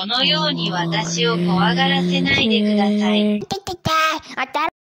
そのように私を怖がらせないでください。